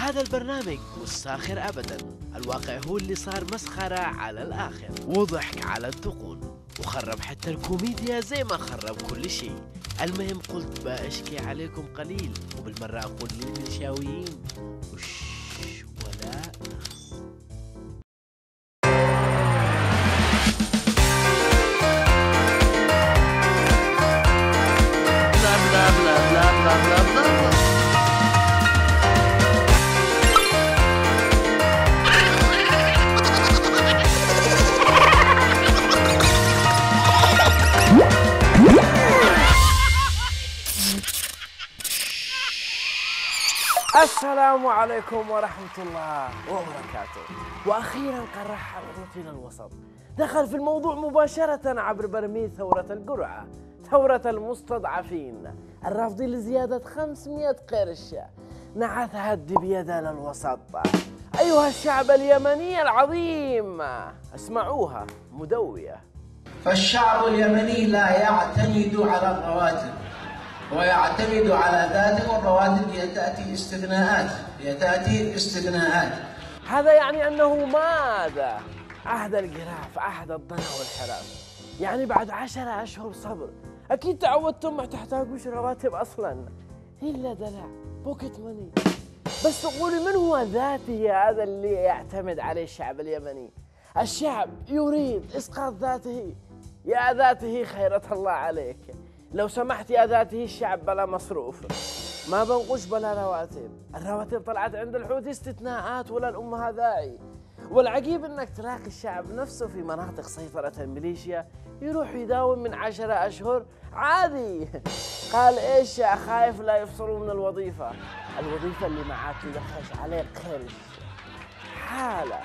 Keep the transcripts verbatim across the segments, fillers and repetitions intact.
هذا البرنامج مش ساخر أبدا، الواقع هو اللي صار مسخرة على الآخر وضحك على الدقون وخرب حتى الكوميديا زي ما خرب كل شيء. المهم قلت بأشكي عليكم قليل وبالمرة أقول للمنشاويين وش ولا نخس. بلا بلا بلا بلا بلا بلا بلا. السلام عليكم ورحمة الله وبركاته. وأخيرا قرح الخطوط إلى الوسط، دخل في الموضوع مباشرة عبر برميل ثورة القرعة، ثورة المستضعفين الرافضين لزيادة خمسمئة قرش، نعثها الدبيدة للوسط. أيها الشعب اليمني العظيم، اسمعوها مدوية. فالشعب اليمني لا يعتمد على الرواتب ويعتمد على ذاته، والرواتب هي تأتي استثناءات هي تأتي استثناءات هذا يعني أنه ماذا؟ عهد القراف، عهد الضنا والحراف، يعني بعد عشرة أشهر صبر أكيد تعودتم ما تحتاجوش رواتب أصلا إلا دلع بوكيت ماني. بس تقولي من هو ذاتي هذا اللي يعتمد عليه الشعب اليمني؟ الشعب يريد إسقاط ذاته. يا ذاته خيرة الله عليك، لو سمحت يا ذاته الشعب بلا مصروف، ما بنقوش بلا رواتب. الرواتب طلعت عند الحوثي استثناءات ولا الأمها داعي. والعجيب انك تلاقي الشعب نفسه في مناطق سيطرة الميليشيا يروح يداوم من عشرة أشهر عادي. قال ايش يا خايف لا يفصلوا من الوظيفة، الوظيفة اللي معاك يدخلش عليك قرش حالة.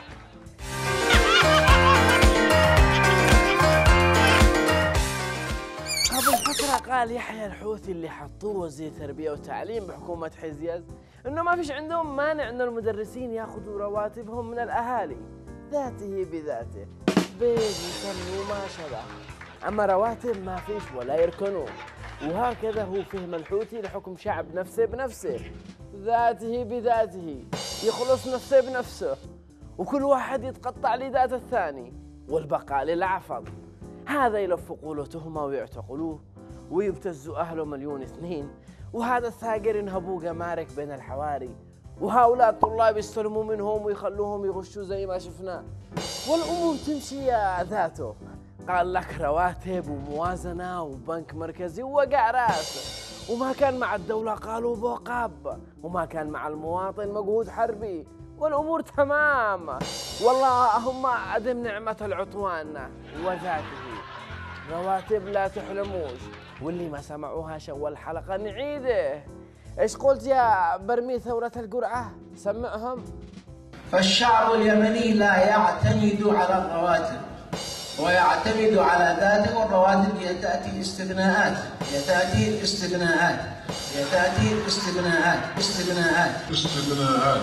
قبل فترة قال يحيى الحوثي اللي حطوه وزير تربية وتعليم بحكومة حزيز انه ما فيش عندهم مانع ان المدرسين ياخذوا رواتبهم من الاهالي، ذاته بذاته، بيت يسمي وما شبه، اما رواتب ما فيش ولا يركنوا. وهكذا هو فهم الحوثي لحكم شعب نفسه بنفسه، ذاته بذاته، يخلص نفسه بنفسه، وكل واحد يتقطع لذات الثاني والبقاء للعفض. هذا يلفقوا له تهمة ويعتقلوه ويبتزوا أهله مليون اثنين، وهذا الثاقر ينهبوه جمارك بين الحواري، وهؤلاء الطلاب يستلموا منهم ويخلوهم يغشوا زي ما شفنا، والأمور تمشي يا ذاته. قال لك رواتب وموازنة وبنك مركزي ووقع راس، وما كان مع الدولة قالوا بوقاب، وما كان مع المواطن مجهود حربي، والأمور تمام. والله هم عدم نعمة العطوان وذاته، رواتب لا تحلموش. واللي ما سمعوها شو الحلقة نعيده. ايش قلت يا برميل ثورة القرعة؟ سمعهم. فالشعب اليمني لا يعتمد على الرواتب ويعتمد على ذاته، والرواتب هي تأتي استثناءات هي تأتي استثناءات هي تأتي استثناءات استثناءات استثناءات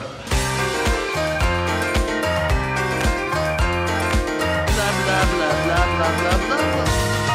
بلا بلا بلا بلا بلا بلا بلا.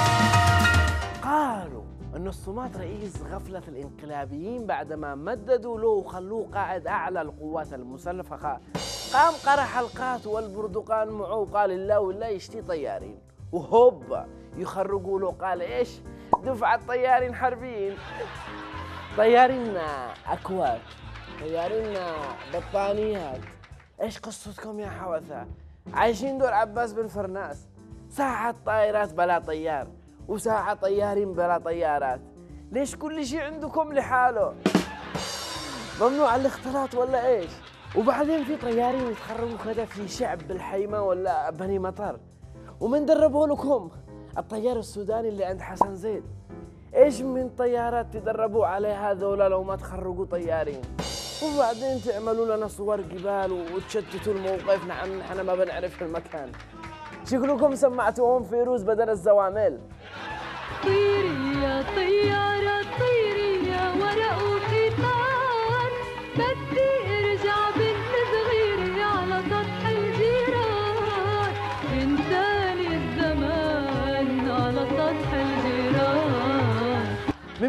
قالوا أن الصمات رئيس غفلة الانقلابيين بعدما مددوا له وخلوه قائد أعلى القوات المسلحة، قام قرا حلقات والبردقان معه وقال الله والله يشتي طيارين، وهوب يخرجوا له. قال إيش؟ دفعة طيارين حربيين، طيارين أكواك، طيارين بطانيات. إيش قصتكم يا حوثة؟ عايشين دور عباس بن فرناس، ساعة طائرات بلا طيار وساعة طيارين بلا طيارات. ليش كل شيء عندكم لحاله؟ ممنوع الاختلاط ولا ايش؟ وبعدين في طيارين يتخرجوا كذا في شعب بالحيمة ولا بني مطر، ومن دربوا لكم؟ الطيار السوداني اللي عند حسن زيد. ايش من طيارات تدربوا عليه هذولا لو ما تخرجوا طيارين؟ وبعدين تعملوا لنا صور جبال وتشتتوا الموقف. نعم نحن ما بنعرف المكان. شكلكم سمعتوهم فيروز بدل الزوامل. طيري يا طيارة طيري يا ورق وقطار، بدي ارجع بنت صغيرة على سطح الجيران، من ثاني الزمان على سطح الجيران. من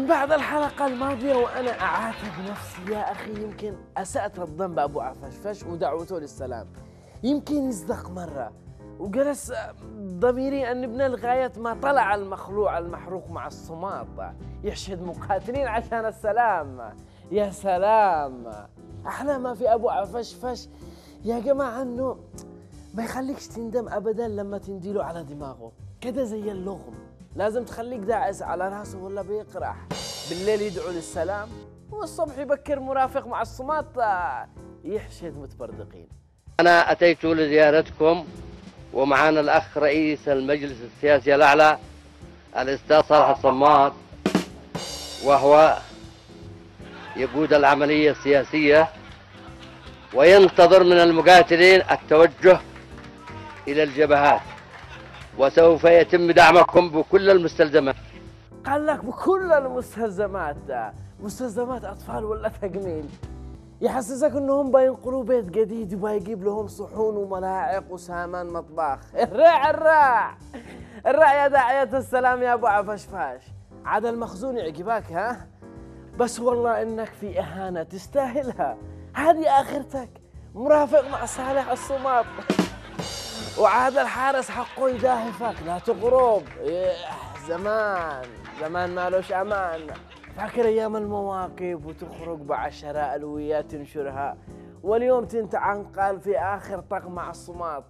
من بعد الحلقة الماضية وأنا أعاتب نفسي يا أخي، يمكن أسأت الظن بأبو عفشفش ودعوته للسلام، يمكن يصدق مرة وجلس ضميري أن ابن الغاية ما طلع المخلوع المحروق مع الصماط يحشد مقاتلين عشان السلام. يا سلام، أحلى ما في أبو عفشفش يا جماعة أنه ما يخليكش تندم أبدا لما تنديله على دماغه كده زي اللغم، لازم تخليك داعس على راسه ولا بيقرح. بالليل يدعو للسلام والصبح يبكر مرافق مع الصماط يحشد متبردقين. أنا أتيت لزيارتكم ومعنا الأخ رئيس المجلس السياسي الأعلى الأستاذ صالح الصماط، وهو يقود العملية السياسية وينتظر من المقاتلين التوجه إلى الجبهات، وسوف يتم دعمكم بكل المستلزمات. قال لك بكل المستلزمات، مستلزمات أطفال ولا تجميل؟ يحسسك انهم بينقلوا بيت جديد وبيجيب لهم صحون وملاعق وسامان مطبخ. الرع الرع الرع يا داعية السلام يا ابو عفشفاش، عاد المخزون يعجبك ها؟ بس والله انك في اهانة تستاهلها، هذه اخرتك مرافق مع صالح الصماط وعاد الحارس حقه يداهفك لا تغرب. زمان زمان مالوش امان، فاكر ايام المواقف وتخرج بعشرة الويات تنشرها، واليوم تنتعنقل في اخر طق مع الصماط.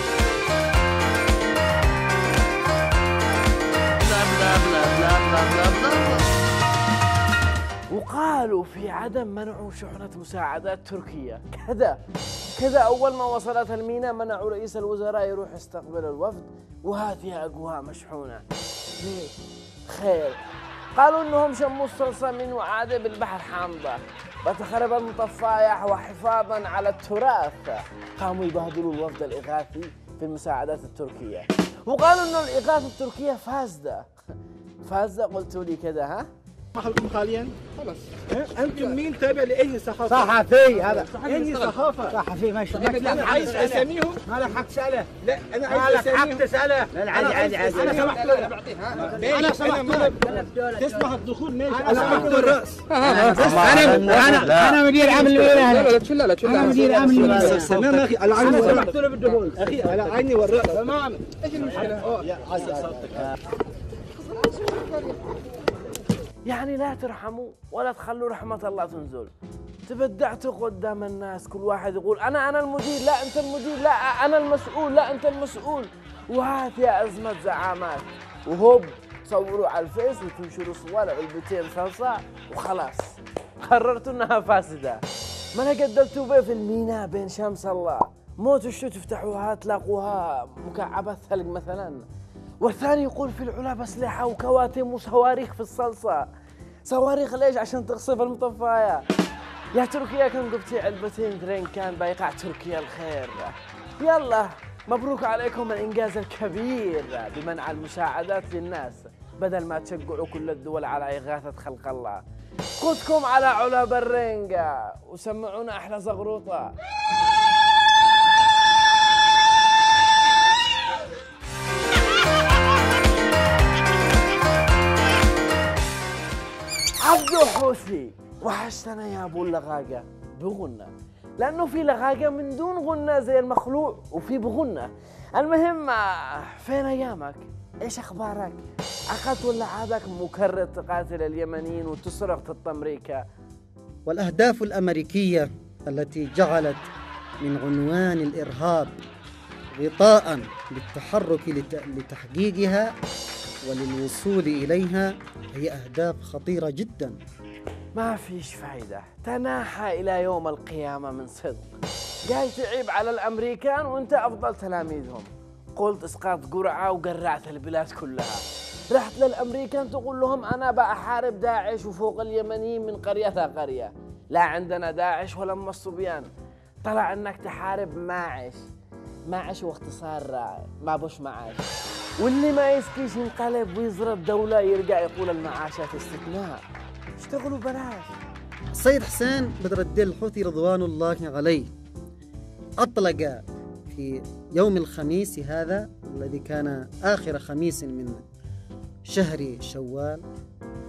وقالوا في عدم منعوا شحنة مساعدات تركيا، كذا كذا أول ما وصلت الميناء منعوا رئيس الوزراء يروح يستقبل الوفد وهات يا أقوى مشحونة. ليش؟ خير. قالوا إنهم شموا الصلصة من وعادة بالبحر حامضة بتخرب المطفايح وحفاظا على التراث، قاموا يبهدلوا الوفد الإغاثي في المساعدات التركية، وقالوا إنه الإغاثة التركية فاسدة. فاسدة قلتوا لي كذا ها؟ محلكم حاليا خلاص. انتم مين تابع لاي صحافه؟ صحفي هذا اي صحافه؟ صحفي ماشي. انا عايز اساميهم. ما لك حق تساله. لا انا ما عايز لك حق اساميهم. تساله. لا عادي عادي عادي. انا سمحت له. انا سمحت له. تسمح الدخول ماشي. انا سمحت له الراس. انا انا انا مدير عام الميناء. لا لا تشيل لا تشيل. انا مدير عام الميناء. تمام يا اخي على عيني والراس. سمحت له بالدخول. اخي على عيني والراس. تمام. ايش المشكله؟ يعني لا ترحموا ولا تخلوا رحمة الله تنزل. تبدعتوا قدام الناس، كل واحد يقول أنا أنا المدير، لا أنت المدير، لا أنا المسؤول، لا أنت المسؤول، وهات يا أزمة زعامات، وهوب تصوروا على الفيس وتنشروا صور علبتين صلصة وخلاص قررتوا إنها فاسدة. ما أنا قدرتوا بيه في الميناء بين شمس الله، موتوا شو تفتحوها تلاقوها مكعبات ثلج مثلاً. والثاني يقول في العلا بأسلحة وكواتم وصواريخ في الصلصة. صواريخ ليش؟ عشان تقصف المطفاية. يا تركيا كان قبتي علبتين درين كان بيقع تركيا الخير. يلا مبروك عليكم الإنجاز الكبير بمنع المساعدات للناس بدل ما تشجعوا كل الدول على إغاثة خلق الله. خذكم على علا برينجا وسمعونا أحلى زغروطة. عبدو حوثي وحشتنا يا ابو اللغاقه بغنى، لانه في لغاقه من دون غنى زي المخلوع وفي بغنى. المهم فين ايامك؟ ايش اخبارك؟ عقدت ولا عادك مكرر تقاتل اليمنيين وتسرق ضد امريكا؟ والاهداف الامريكيه التي جعلت من عنوان الارهاب غطاء للتحرك لتحقيقها وللوصول إليها هي أهداف خطيرة جدا. ما فيش فايدة، تناحى إلى يوم القيامة من صدق. جاي تعيب على الأمريكان وأنت أفضل تلاميذهم. قلت إسقاط قرعة وقرعت البلاد كلها. رحت للأمريكان تقول لهم أنا بأحارب داعش وفوق اليمنيين من قرية قرية. لا عندنا داعش ولا أم الصبيان. طلع أنك تحارب ماعش. ماعش واختصار ما بوش معاش. واللي ما يسكيش ينقلب ويزرب دولة يرجع يقول المعاشات استثناء. اشتغلوا بلاش. السيد حسين بدر الدين الحوثي رضوان الله عليه أطلق في يوم الخميس هذا الذي كان آخر خميس من شهر شوال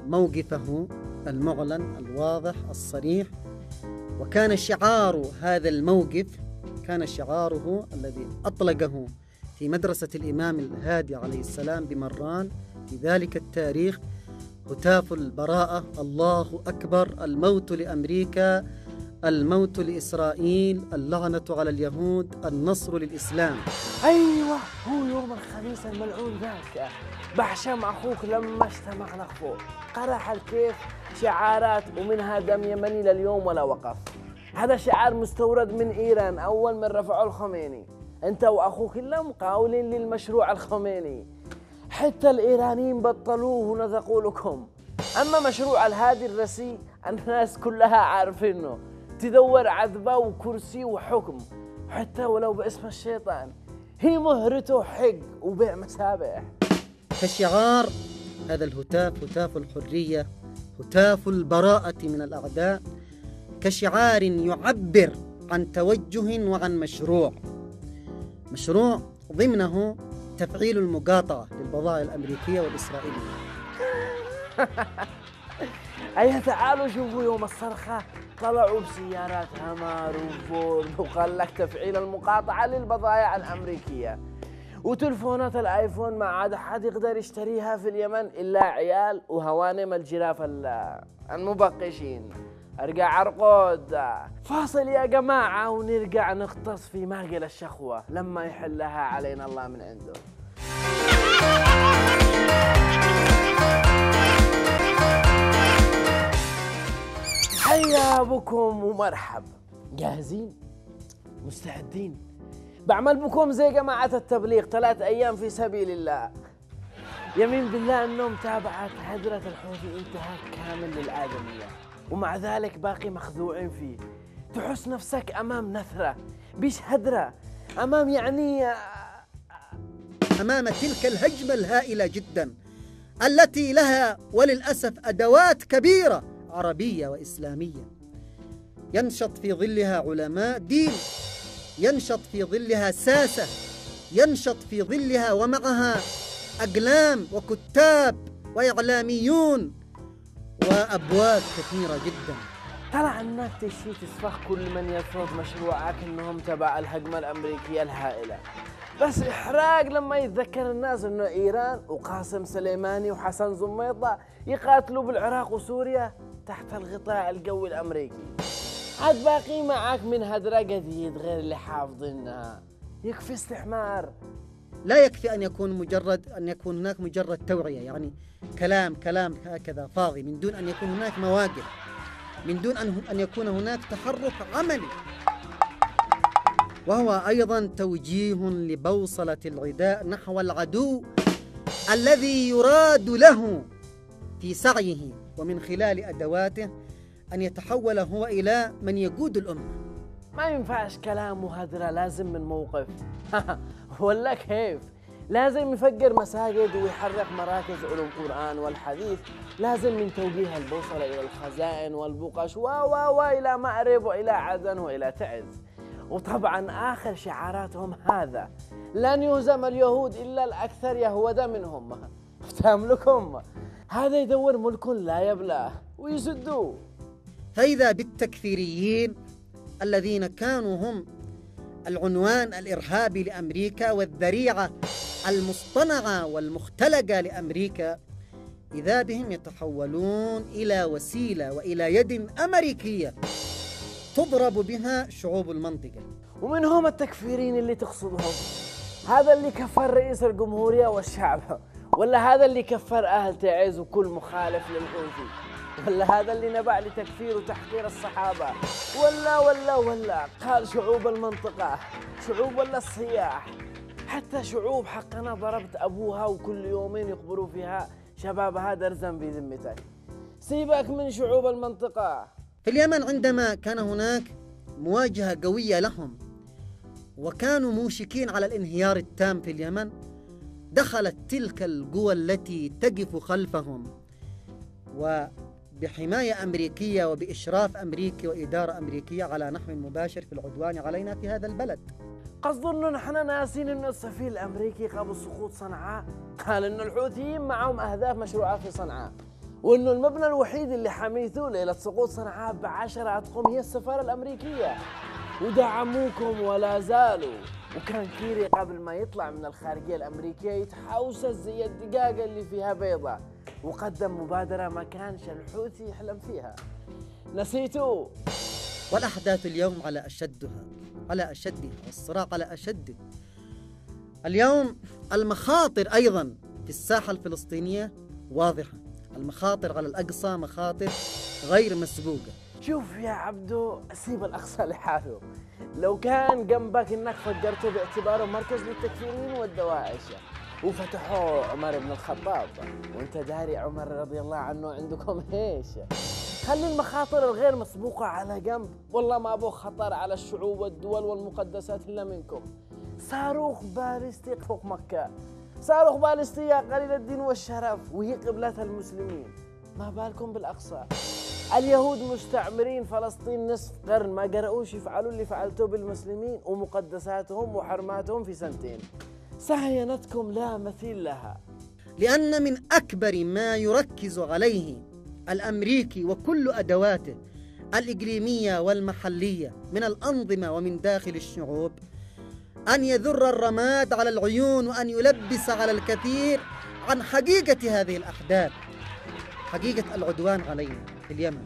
موقفه المعلن الواضح الصريح، وكان شعار هذا الموقف كان شعاره الذي أطلقه في مدرسة الإمام الهادي عليه السلام بمران في ذلك التاريخ: هتاف البراءة، الله أكبر، الموت لأمريكا، الموت لإسرائيل، اللعنة على اليهود، النصر للإسلام. أيوة، هو يوم الخميس الملعون ذاك بحشم أخوك لما اجتمع نخفو قرح الكيف شعارات ومنها دم يمني لليوم ولا وقف. هذا شعار مستورد من إيران أول من رفعه الخميني. أنت وأخوك إلا مقاولين للمشروع الخميني، حتى الإيرانيين بطلوه ونذقوا لكم. أما مشروع الهادي الرسي الناس كلها عارفينه، تدور عذبة وكرسي وحكم، حتى ولو باسم الشيطان. هي مهرته حق وبيع مسابح. كشعار هذا الهتاف هتاف الحرية، هتاف البراءة من الأعداء، كشعار يعبر عن توجه وعن مشروع مشروع ضمنه تفعيل المقاطعة للبضائع الأمريكية والإسرائيلية. أيه تعالوا شوفوا يوم الصرخة طلعوا بسيارات همار وفورد وقال لك تفعيل المقاطعة للبضائع الأمريكية، وتلفونات الآيفون ما عاد أحد يقدر يشتريها في اليمن إلا عيال وهوانم الجراف المبقشين. أرجع عرقود فاصل يا جماعة ونرجع نغطس في ماقل الشخوة لما يحلها علينا الله من عنده. حيا بكم ومرحب. جاهزين؟ مستعدين؟ بعمل بكم زي جماعة التبليغ ثلاث أيام في سبيل الله. يمين بالله أنه متابعة هدرة الحوثي انتهاك كامل للآدمية، ومع ذلك باقي مخذوعين فيه. تحس نفسك أمام نثرة بيش هدرة، أمام يعني أمام تلك الهجمة الهائلة جدا التي لها وللأسف أدوات كبيرة عربية وإسلامية، ينشط في ظلها علماء دين، ينشط في ظلها ساسة، ينشط في ظلها ومعها أقلام وكتاب وإعلاميون وأبواب كثيرة جدا. طلع انك تشي تسفخ كل من يرفض مشروعك انهم تبع الهجمة الأمريكية الهائلة، بس إحراج لما يتذكر الناس انه إيران وقاسم سليماني وحسن زميطة يقاتلوا بالعراق وسوريا تحت الغطاء القوي الأمريكي. عاد باقي معك من هدرة جديد غير اللي حافظينها. يكفي استحمار. لا يكفي أن يكون مجرد أن يكون هناك مجرد توعية، يعني كلام كلام هكذا فاضي، من دون أن يكون هناك مواقف، من دون أن أن يكون هناك تحرك عملي. وهو أيضا توجيه لبوصلة العداء نحو العدو الذي يراد له في سعيه ومن خلال أدواته أن يتحول هو إلى من يقود الأمة. ما ينفعش كلام وهدرة، لازم من موقف. ولا كيف؟ لازم يفجر مساجد ويحرك مراكز علوم القرآن والحديث، لازم من توجيه البوصلة إلى الخزائن والبقش و و وإلى مأرب وإلى عدن وإلى تعز. وطبعا آخر شعاراتهم هذا: لن يهزم اليهود إلا الأكثر يهودا منهم. افتهم لكم، هذا يدور ملك لا يبلاه ويسدوه. فإذا بالتكفيريين الذين كانوا هم العنوان الإرهابي لأمريكا والذريعة المصطنعة والمختلقة لأمريكا، إذا بهم يتحولون إلى وسيلة وإلى يد أمريكية تضرب بها شعوب المنطقة. ومن هم التكفيرين اللي تقصدهم؟ هذا اللي كفر رئيس الجمهورية والشعب، ولا هذا اللي كفر أهل تعز وكل مخالف للحوثي، ولا هذا اللي نبع لتكفير وتحقير الصحابة، ولا ولا ولا قال شعوب المنطقة، شعوب ولا الصياح، حتى شعوب حقنا ضربت أبوها وكل يومين يخبروا فيها شبابها درزا بذمتك. سيبك من شعوب المنطقة. في اليمن عندما كان هناك مواجهة قوية لهم وكانوا موشكين على الانهيار التام في اليمن، دخلت تلك القوى التي تقف خلفهم وبحماية أمريكية وبإشراف أمريكي وإدارة أمريكية على نحو مباشر في العدوان علينا في هذا البلد. قصدوا انه نحن ناسين انه السفير الامريكي قبل سقوط صنعاء قال انه الحوثيين معهم اهداف مشروعات في صنعاء، وإنه المبنى الوحيد اللي حميتوه ليلة سقوط صنعاء بعشرة أطقم هي السفارة الأمريكية، ودعموكم ولا زالوا. وكان كيري قبل ما يطلع من الخارجية الأمريكية يتحوسس زي الدقاقة اللي فيها بيضة، وقدم مبادرة ما كانش الحوثي يحلم فيها. نسيتوا؟ والأحداث اليوم على أشدها على أشدها والصراع على أشده. اليوم المخاطر أيضا في الساحة الفلسطينية واضحة، المخاطر على الأقصى مخاطر غير مسبوقة. شوف يا عبدو، سيب الأقصى لحاله. لو كان جنبك إنك فجرته باعتباره مركز للتكفيرين والدواعش وفتحوه عمر بن الخطاب، وانت داري عمر رضي الله عنه عندكم ايش. خلي المخاطر الغير مسبوقة على جنب، والله ما ابو خطر على الشعوب والدول والمقدسات الا منكم. صاروخ باليستي فوق مكة، صاروخ باليستي يا قليل الدين والشرف وهي قبلة المسلمين، ما بالكم بالأقصى. اليهود مستعمرين فلسطين نصف قرن، ما قرؤوش يفعلوا اللي فعلتوه بالمسلمين ومقدساتهم وحرماتهم في سنتين. صهيونتكم لا مثيل لها. لأن من أكبر ما يركز عليه الأمريكي وكل أدواته الإقليمية والمحلية من الأنظمة ومن داخل الشعوب أن يذر الرماد على العيون وأن يلبس على الكثير عن حقيقة هذه الأحداث، حقيقة العدوان علينا في اليمن،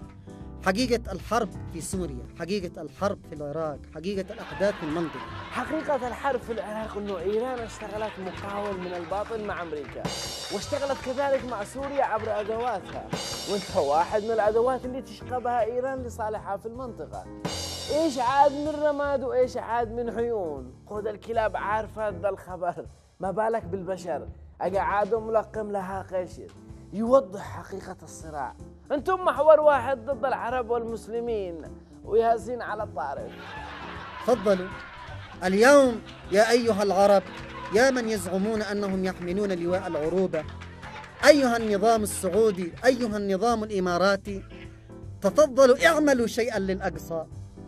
حقيقة الحرب في سوريا، حقيقة الحرب في العراق، حقيقة الأحداث في المنطقة. حقيقة الحرب في العراق أنه إيران اشتغلت مقاول من الباطن مع أمريكا، واشتغلت كذلك مع سوريا عبر أدواتها، وانت واحد من الأدوات اللي تشقبها إيران لصالحها في المنطقة. إيش عاد من رماد وإيش عاد من عيون، خذ الكلاب عارفة ذا الخبر، ما بالك بالبشر أقعادوا ملقم لها قشر. يوضح حقيقة الصراع. أنتم محور واحد ضد العرب والمسلمين ويهزين على الطارف. تفضلوا اليوم يا أيها العرب، يا من يزعمون أنهم يحملون لواء العروبة، أيها النظام السعودي، أيها النظام الإماراتي، تفضلوا اعملوا شيئا للأقصى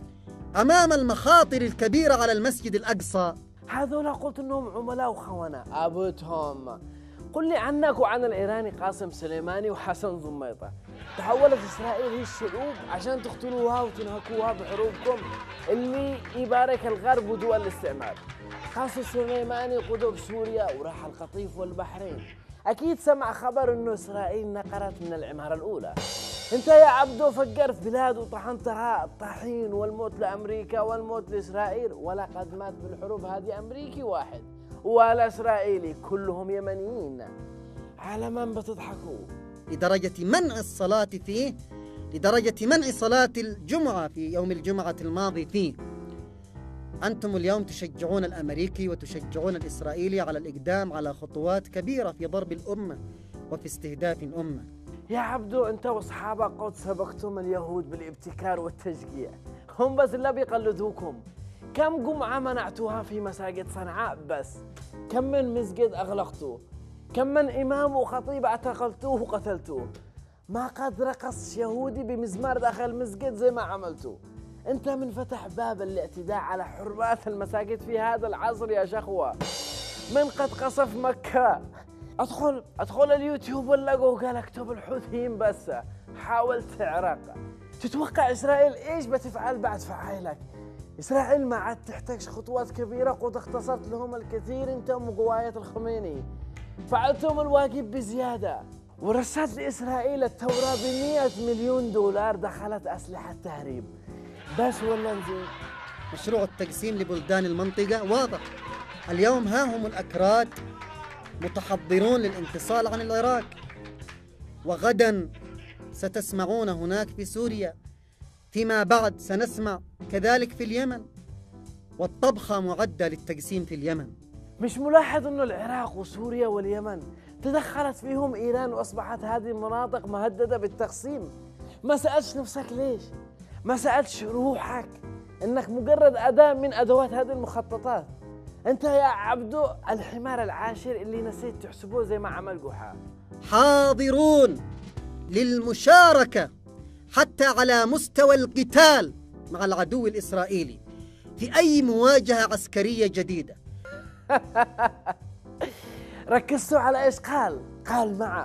أمام المخاطر الكبيرة على المسجد الأقصى. هذولا قلت أنهم عملاء وخونة أبوتهم. قل لي عنك وعن الإيراني قاسم سليماني وحسن زميطة. تحولت إسرائيل هي الشعوب عشان تقتلوها وتنهكوها بحروبكم اللي يبارك الغرب ودول الاستعمار. قاسم سليماني قدر سوريا وراح القطيف والبحرين. أكيد سمع خبر إنه إسرائيل نقرت من العمارة الأولى. أنت يا عبدو فجرت بلاد وطحنتها الطحين والموت لأمريكا والموت لإسرائيل، ولقد مات بالحروب هذه أمريكي واحد ولا إسرائيلي، كلهم يمنيين. على من بتضحكوا؟ لدرجة منع الصلاة فيه، لدرجة منع صلاة الجمعة في يوم الجمعة الماضي فيه. أنتم اليوم تشجعون الأمريكي وتشجعون الإسرائيلي على الإقدام على خطوات كبيرة في ضرب الأمة وفي استهداف الأمة. يا عبدو أنت وأصحابك قد سبقتم اليهود بالابتكار والتشجيع، هم بس اللي بيقلدوكم. كم جمعة منعتوها في مساجد صنعاء بس؟ كم من مسجد أغلقتوه؟ كم من إمام وخطيب اعتقلتوه وقتلتوه؟ ما قد رقص يهودي بمزمار داخل مسجد زي ما عملتوا. أنت من فتح باب الاعتداء على حرمات المساجد في هذا العصر يا شخوة. من قد قصف مكة؟ أدخل أدخل اليوتيوب ولقوا قال اكتب الحوثيين بس، حاول تعرق. تتوقع إسرائيل إيش بتفعل بعد فعايلك؟ إسرائيل ما عاد تحتاج خطوات كبيرة قد اختصرت لهم الكثير أنتم وقواية الخميني. فعلتم الواجب بزيادة، ورسلت لإسرائيل التوراة بمئة مليون دولار دخلت أسلحة تهريب. بس ولا نزيد؟ مشروع التقسيم لبلدان المنطقة واضح. اليوم ها هم الأكراد متحضرون للانفصال عن العراق، وغدا ستسمعون هناك في سوريا، فيما بعد سنسمع كذلك في اليمن، والطبخة معدة للتقسيم في اليمن. مش ملاحظ أنه العراق وسوريا واليمن تدخلت فيهم إيران وأصبحت هذه المناطق مهددة بالتقسيم؟ ما سألتش نفسك ليش؟ ما سألتش روحك أنك مجرد أداة من أدوات هذه المخططات؟ أنت يا عبدو الحمار العاشر اللي نسيت تحسبوه زي ما عمل جحا. حاضرون للمشاركة حتى على مستوى القتال مع العدو الإسرائيلي في أي مواجهة عسكرية جديدة. ركزتوا على إيش قال؟ قال مع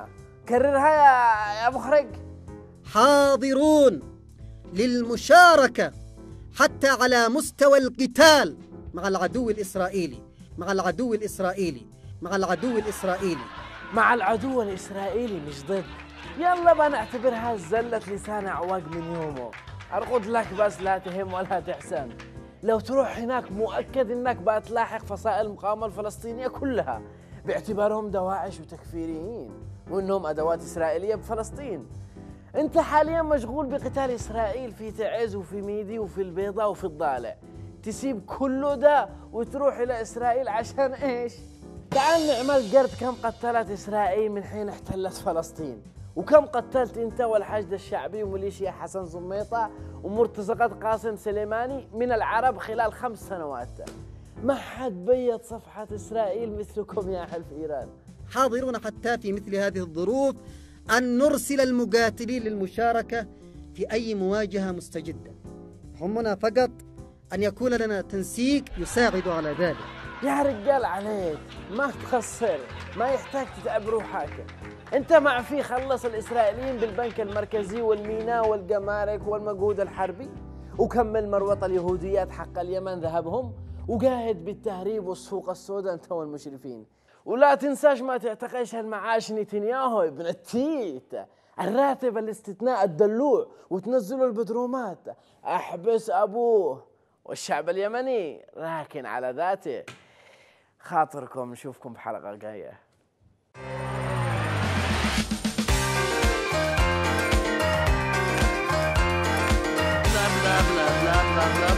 كررها يا يا مخرج. حاضرون للمشاركة حتى على مستوى القتال مع العدو الإسرائيلي مع العدو الإسرائيلي مع العدو الإسرائيلي مع العدو الإسرائيلي مش ضد. يلا بنعتبرها زلة لسان عواق من يومه. أرقد لك بس لا تهم ولا تحسن. لو تروح هناك مؤكد إنك بتلاحق فصائل المقاومة الفلسطينية كلها باعتبارهم دواعش وتكفيريين وإنهم أدوات إسرائيلية بفلسطين. أنت حاليا مشغول بقتال إسرائيل في تعز وفي ميدي وفي البيضاء وفي الضالع. تسيب كله ده وتروح إلى إسرائيل عشان إيش؟ تعال نعمل قرد كم قتلت إسرائيل من حين احتلت فلسطين، وكم قتلت أنت والحشد الشعبي وميليشيا حسن زميطة ومرتزقة قاسم سليماني من العرب خلال خمس سنوات. ما حد بيض صفحة إسرائيل مثلكم يا حلف إيران. حاضرون حتى في مثل هذه الظروف أن نرسل المقاتلين للمشاركة في أي مواجهة مستجدة. همنا فقط أن يكون لنا تنسيق يساعد على ذلك. يا رجال عليك ما تخسر، ما يحتاج تتعب روحك. انت مع في خلص الإسرائيليين بالبنك المركزي والميناء والجمارك والمجهود الحربي، وكمل مروط اليهوديات حق اليمن ذهبهم، وجاهد بالتهريب والسوق السوداء انت والمشرفين. ولا تنساش ما تعتقيش المعاش نتنياهو ابن التيت، الراتب الاستثناء الدلوع وتنزلوا البدرومات. احبس ابوه والشعب اليمني راكن على ذاته. خاطركم نشوفكم بحلقة جاية. blah blah blah blah blah